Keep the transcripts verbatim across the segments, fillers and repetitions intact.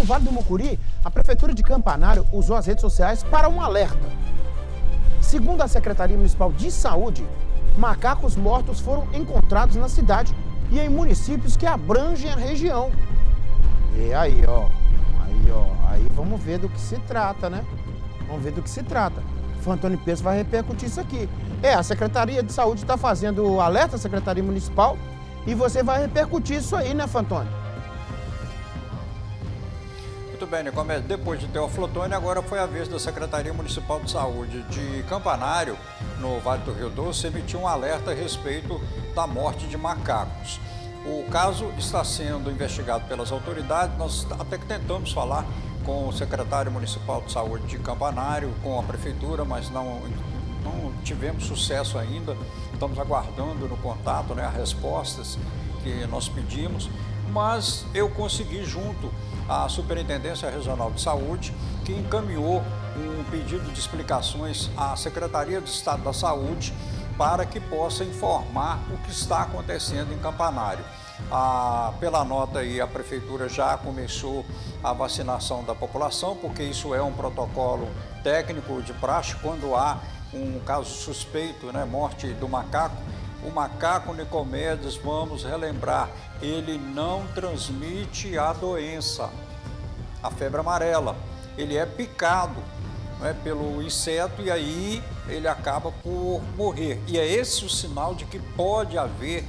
Vale do Mucuri, a Prefeitura de Campanário usou as redes sociais para um alerta. Segundo a Secretaria Municipal de Saúde, macacos mortos foram encontrados na cidade e em municípios que abrangem a região. E aí, ó, aí, ó, aí vamos ver do que se trata, né? Vamos ver do que se trata. O Antônio Peço vai repercutir isso aqui. É, a Secretaria de Saúde está fazendo o alerta, a Secretaria Municipal, e você vai repercutir isso aí, né, Fantônio? Muito bem, Nicomé. Depois de Teófilo Otoni, agora foi a vez da Secretaria Municipal de Saúde de Campanário, no Vale do Rio Doce, emitir um alerta a respeito da morte de macacos. O caso está sendo investigado pelas autoridades. Nós até que tentamos falar com o secretário municipal de saúde de Campanário, com a prefeitura, mas não, não tivemos sucesso ainda. Estamos aguardando no contato, né, as respostas que nós pedimos, mas eu consegui, junto à Superintendência Regional de Saúde, que encaminhou um pedido de explicações à Secretaria de Estado da Saúde para que possa informar o que está acontecendo em Campanário. Ah, pela nota aí, a Prefeitura já começou a vacinação da população, porque isso é um protocolo técnico de praxe. Quando há um caso suspeito, né, morte do macaco, o macaco Nicomedes, vamos relembrar, ele não transmite a doença, a febre amarela. Ele é picado, né, pelo inseto e aí ele acaba por morrer. E é esse o sinal de que pode haver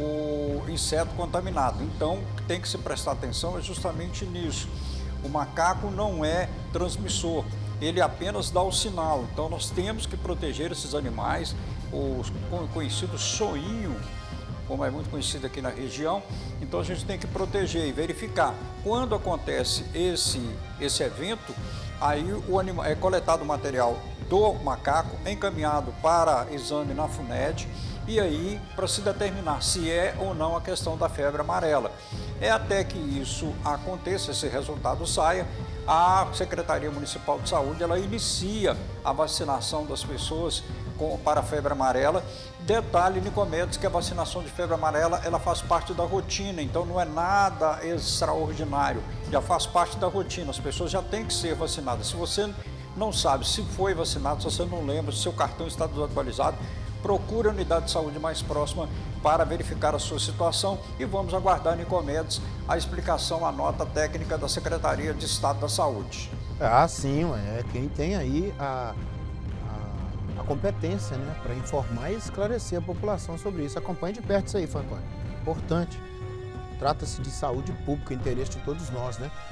o inseto contaminado. Então, tem que se prestar atenção é justamente nisso. O macaco não é transmissor, ele apenas dá o sinal. Então, nós temos que proteger esses animais, o conhecido soinho, como é muito conhecido aqui na região. Então, a gente tem que proteger e verificar. Quando acontece esse, esse evento, aí o animal, é coletado o material do macaco, encaminhado para exame na FUNED, e aí para se determinar se é ou não a questão da febre amarela. É até que isso aconteça, esse resultado saia, a Secretaria Municipal de Saúde ela inicia a vacinação das pessoas com, para a febre amarela. Detalhe, Nicomedes, que a vacinação de febre amarela ela faz parte da rotina, então não é nada extraordinário, já faz parte da rotina, as pessoas já têm que ser vacinadas. Se você não sabe se foi vacinado, se você não lembra, se seu cartão está desatualizado, procure a unidade de saúde mais próxima para verificar a sua situação e vamos aguardar, Nicomedes, a explicação, a nota técnica da Secretaria de Estado da Saúde. Ah, sim, é quem tem aí a, a, a competência, né, para informar e esclarecer a população sobre isso. Acompanhe de perto isso aí, Fantônio. Importante. Trata-se de saúde pública, interesse de todos nós, né?